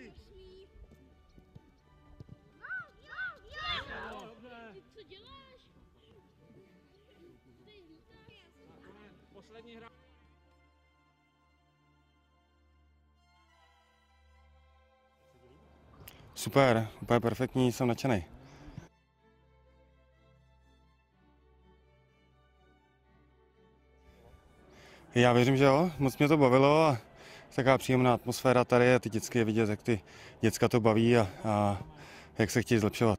Co děláš? Poslední hra. Super, úplně perfektní, jsem nadšený. Já věřím, že jo, moc mě to bavilo a taková příjemná atmosféra tady a ty vždycky je vidět, jak ty děcka to baví a jak se chtějí zlepšovat.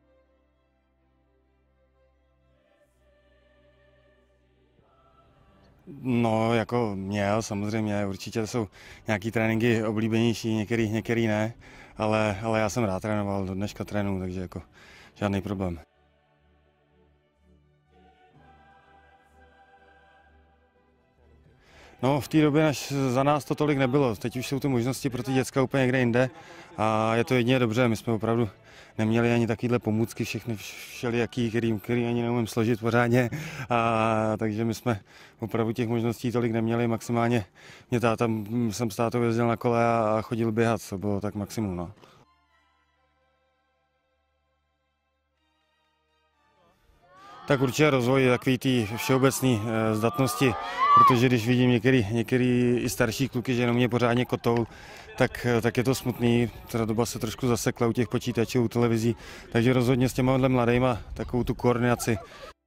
No, jako měl, samozřejmě, určitě jsou nějaký tréninky oblíbenější, některý ne, ale já jsem rád trénoval, do dneška trénuju, takže jako žádný problém. No, v té době než za nás to tolik nebylo. Teď už jsou ty možnosti pro ty děcka úplně někde jinde a je to jedině dobře. My jsme opravdu neměli ani takovéhle pomůcky, všechny všelijaký, který ani neumím složit pořádně. Takže my jsme opravdu těch možností tolik neměli. Maximálně jsem s tátou jezdil na kole a chodil běhat, to bylo tak maximum. No. Tak určitě rozvoj takový té všeobecné zdatnosti, protože když vidím některý i starší kluky, že jenom mě pořádně kotou, tak je to smutný. Ta doba se trošku zasekla u těch počítačů, u televizí, takže rozhodně s těma mladejma takovou tu koordinaci